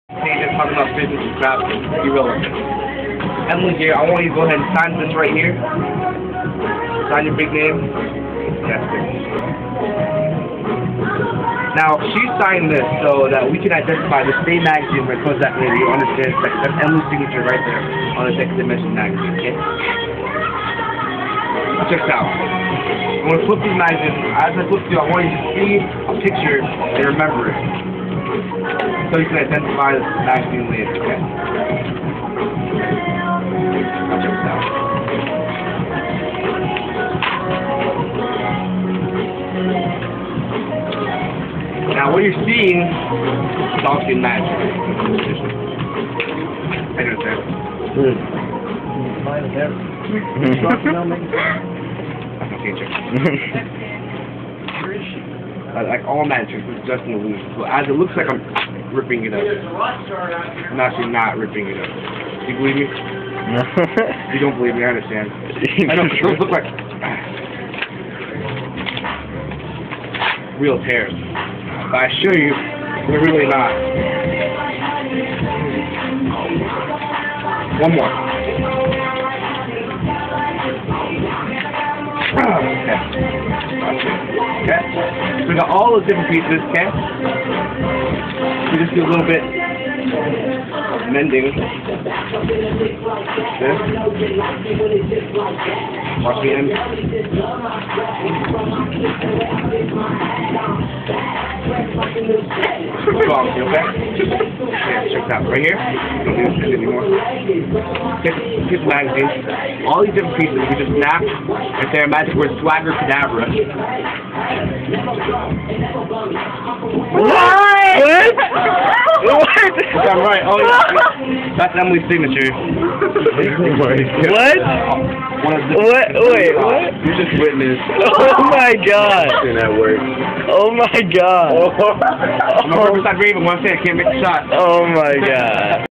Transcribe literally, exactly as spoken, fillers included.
Hey, just talking about business and crap, irrelevant. Emily here, I want you to go ahead and sign this right here. Sign your big name. Yes, good. Now, she signed this so that we can identify the same magazine where it comes that later. You understand? That's, that's Emily's signature right there on the Next Dimension magazine, okay? Check this out. I'm going to flip these magazines. As I flip you, I want you to see a picture and remember it. So you can identify the magazine later, okay? Now check this out. Now what you're seeing is obviously magic. I understand. That's my feature. Like all magic, it's just an illusion. So as it looks like I'm ripping it up, I'm actually not ripping it up. Do you believe me? No. You don't believe me, I understand. I know, it does look like real tears. But I assure you, they're really not. One more. Okay. Okay. So we got all the different pieces, okay? We just do a little bit mending. This. Watch me end. Strong, you okay? Okay, check this out. Right here. Don't need this anymore. Get, get the magazine. All these different pieces, we just snap. Right there, magic word swagger cadabra. What? What? What? I'm right. Oh, yeah. That's Emily's signature. What? One of the What? Wait, what? You just witnessed. Oh my god. That works. Oh my god. I'm a purpose I agree, but once I can't make the shot. Oh my god.